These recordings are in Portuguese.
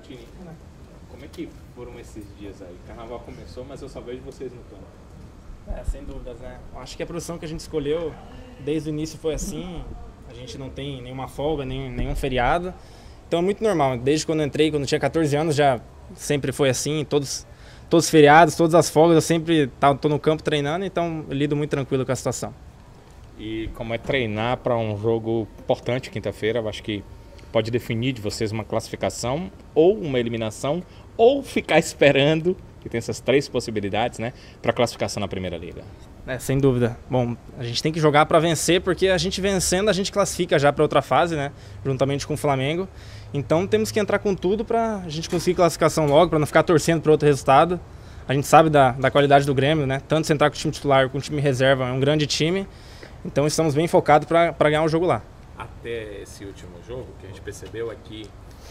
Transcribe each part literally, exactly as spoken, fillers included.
Tini, como é que foram esses dias aí? O carnaval começou, mas eu só vejo vocês no campo. É, sem dúvidas, né? Acho que a profissão que a gente escolheu desde o início foi assim. A gente não tem nenhuma folga, nem, nenhum feriado. Então é muito normal. Desde quando eu entrei, quando eu tinha quatorze anos, já sempre foi assim. Todos, todos os feriados, todas as folgas, eu sempre estou no campo treinando, então eu lido muito tranquilo com a situação. E como é treinar para um jogo importante quinta-feira? Eu acho que pode definir de vocês uma classificação ou uma eliminação, ou ficar esperando, que tem essas três possibilidades, né, para classificação na Primeira Liga. É, sem dúvida. Bom, a gente tem que jogar para vencer, porque a gente vencendo, a gente classifica já para outra fase, né, juntamente com o Flamengo. Então temos que entrar com tudo para a gente conseguir classificação logo, para não ficar torcendo para outro resultado. A gente sabe da, da qualidade do Grêmio, né, tanto se entrar com o time titular com o time reserva, é um grande time. Então estamos bem focados para ganhar o jogo lá. Até esse último jogo, que a gente percebeu aqui,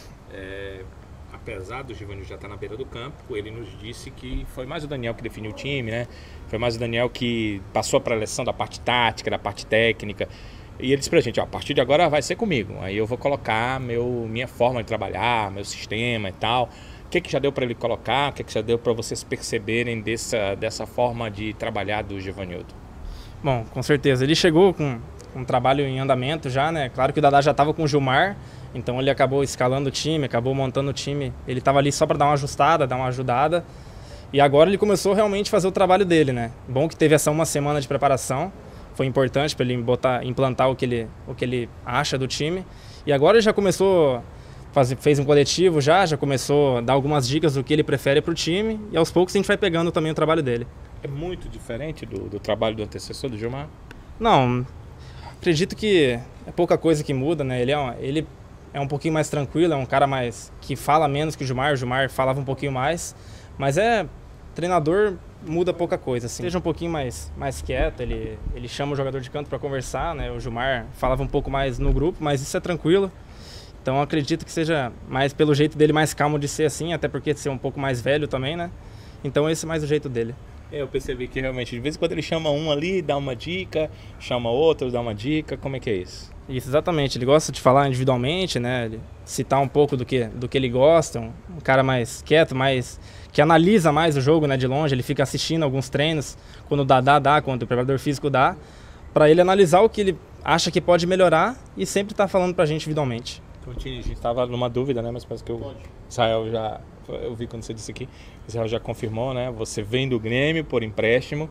é, apesar do Givanildo já estar na beira do campo, ele nos disse que foi mais o Daniel que definiu o time, né? Foi mais o Daniel que passou a preleção da parte tática, da parte técnica. E ele disse pra gente, ó, a partir de agora vai ser comigo. Aí eu vou colocar meu, minha forma de trabalhar, meu sistema e tal. O que, que já deu para ele colocar? O que, que já deu para vocês perceberem dessa, dessa forma de trabalhar do Givanildo? Bom, com certeza. Ele chegou com um trabalho em andamento já, né? Claro que o Dadá já estava com o Gilmar, então ele acabou escalando o time, acabou montando o time. Ele estava ali só para dar uma ajustada, dar uma ajudada. E agora ele começou realmente a fazer o trabalho dele, né? Bom que teve essa uma semana de preparação, foi importante para ele botar, implantar o que ele, o que ele acha do time. E agora ele já começou, faz, fez um coletivo já, já começou a dar algumas dicas do que ele prefere para o time. E aos poucos a gente vai pegando também o trabalho dele. É muito diferente do, do trabalho do antecessor do Gilmar? Não, acredito que é pouca coisa que muda, né? Ele é, um, ele é um pouquinho mais tranquilo, é um cara mais que fala menos que o Gilmar. O Gilmar falava um pouquinho mais, mas é treinador, muda pouca coisa, assim. Seja um pouquinho mais, mais quieto, ele, ele chama o jogador de canto para conversar, né? O Gilmar falava um pouco mais no grupo, mas isso é tranquilo. Então acredito que seja mais pelo jeito dele, mais calmo de ser assim, até porque de ser um pouco mais velho também, né? Então esse é mais o jeito dele. É, eu percebi que realmente, de vez em quando ele chama um ali, dá uma dica, chama outro, dá uma dica, como é que é isso? Isso, exatamente. Ele gosta de falar individualmente, né? Ele citar um pouco do que, do que ele gosta, um, um cara mais quieto, mais que analisa mais o jogo, né, de longe. Ele fica assistindo alguns treinos, quando o Dadá dá, quando o preparador físico dá, para ele analisar o que ele acha que pode melhorar e sempre tá falando pra gente individualmente. Então, Tini, a gente estava numa dúvida, né? Mas parece que o Israel já... Eu vi quando você disse aqui, o Israel já confirmou, né? Você vem do Grêmio por empréstimo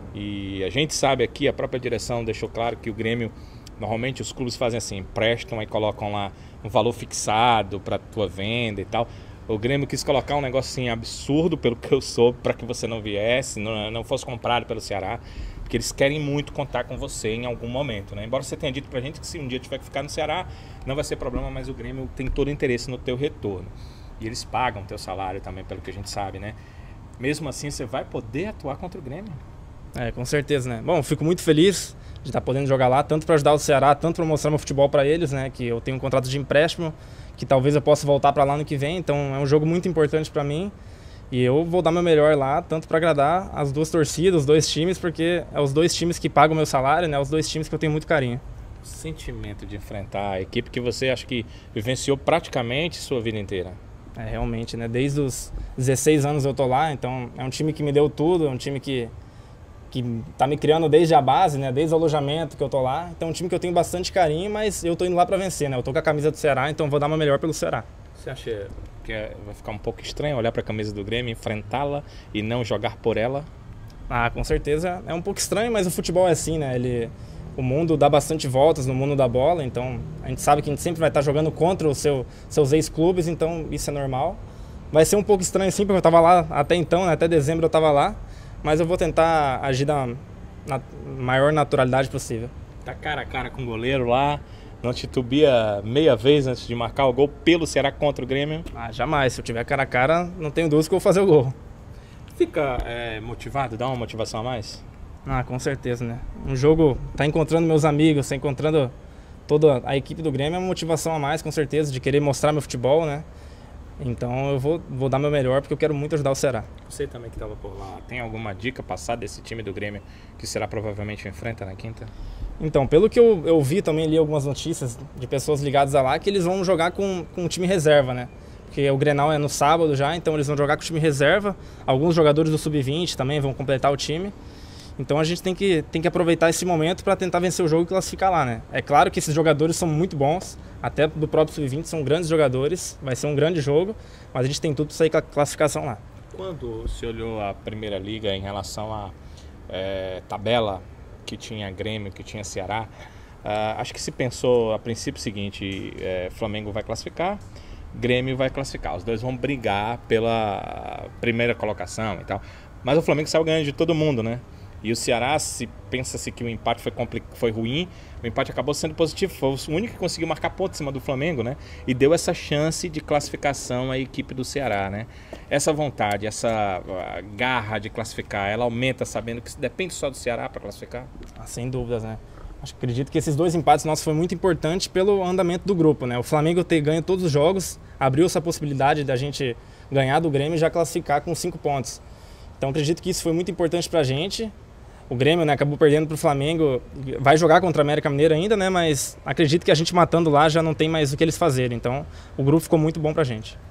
e a gente sabe aqui, a própria direção deixou claro que o Grêmio, normalmente os clubes fazem assim, emprestam e colocam lá um valor fixado para tua venda e tal. O Grêmio quis colocar um negócio assim absurdo, pelo que eu soube, para que você não viesse, não, não fosse comprado pelo Ceará, porque eles querem muito contar com você em algum momento, né? Embora você tenha dito pra gente que se um dia tiver que ficar no Ceará, não vai ser problema, mas o Grêmio tem todo o interesse no teu retorno. E eles pagam o teu salário também, pelo que a gente sabe, né? Mesmo assim, você vai poder atuar contra o Grêmio? É, com certeza, né? Bom, fico muito feliz de estar podendo jogar lá, tanto para ajudar o Ceará, tanto para mostrar meu futebol para eles, né? Que eu tenho um contrato de empréstimo, que talvez eu possa voltar para lá no que vem. Então é um jogo muito importante para mim. E eu vou dar meu melhor lá, tanto para agradar as duas torcidas, os dois times, porque é os dois times que pagam o meu salário, né? Os dois times que eu tenho muito carinho. O sentimento de enfrentar a equipe que você acha que vivenciou praticamente sua vida inteira. É, realmente, né? Desde os dezesseis anos eu tô lá, então é um time que me deu tudo, é um time que, que tá me criando desde a base, né? Desde o alojamento que eu tô lá. Então é um time que eu tenho bastante carinho, mas eu tô indo lá para vencer, né? Eu tô com a camisa do Ceará, então vou dar meu melhor pelo Ceará. Você acha que vai ficar um pouco estranho olhar para a camisa do Grêmio, enfrentá-la e não jogar por ela? Ah, com certeza é um pouco estranho, mas o futebol é assim, né? Ele... O mundo dá bastante voltas no mundo da bola, então a gente sabe que a gente sempre vai estar jogando contra os seu, seus ex-clubes, então isso é normal. Vai ser um pouco estranho sim, porque eu estava lá até então, né, até dezembro eu estava lá, mas eu vou tentar agir da na maior naturalidade possível. Tá cara a cara com o goleiro lá, não titubia meia vez antes de marcar o gol pelo Ceará contra o Grêmio? Ah, jamais, se eu tiver cara a cara, não tenho dúvida que eu vou fazer o gol. Fica é, motivado, dá uma motivação a mais? Ah, com certeza, né? Um jogo, tá encontrando meus amigos, tá encontrando toda a equipe do Grêmio, é uma motivação a mais, com certeza, de querer mostrar meu futebol, né? Então eu vou, vou dar meu melhor, porque eu quero muito ajudar o Ceará. Você também que estava por lá, tem alguma dica passada desse time do Grêmio que será provavelmente enfrenta na quinta? Então, pelo que eu, eu vi também, li algumas notícias de pessoas ligadas a lá, que eles vão jogar com, com um time reserva, né? porque o Grenal é no sábado já, então eles vão jogar com o time reserva. Alguns jogadores do sub vinte também vão completar o time. Então a gente tem que, tem que aproveitar esse momento para tentar vencer o jogo e classificar lá, né? É claro que esses jogadores são muito bons, até do próprio sub vinte são grandes jogadores, vai ser um grande jogo, mas a gente tem tudo para sair com a classificação lá. Quando você olhou a Primeira Liga em relação à é, tabela que tinha Grêmio, que tinha Ceará, uh, acho que se pensou a princípio o seguinte, é, Flamengo vai classificar, Grêmio vai classificar, os dois vão brigar pela primeira colocação e tal, mas o Flamengo saiu ganhando de todo mundo, né? E o Ceará, se pensa-se que o empate foi, foi ruim, o empate acabou sendo positivo, foi o único que conseguiu marcar ponto em cima do Flamengo, né? E deu essa chance de classificação à equipe do Ceará, né? Essa vontade, essa garra de classificar, ela aumenta sabendo que depende só do Ceará para classificar? Ah, sem dúvidas, né? Acho, acredito que esses dois empates nossos foi muito importante pelo andamento do grupo, né? O Flamengo ter ganho todos os jogos, abriu essa possibilidade da gente ganhar do Grêmio e já classificar com cinco pontos. Então acredito que isso foi muito importante pra gente. O Grêmio, né, acabou perdendo para o Flamengo, vai jogar contra a América Mineiro ainda, né, mas acredito que a gente matando lá já não tem mais o que eles fazerem. Então o grupo ficou muito bom para a gente.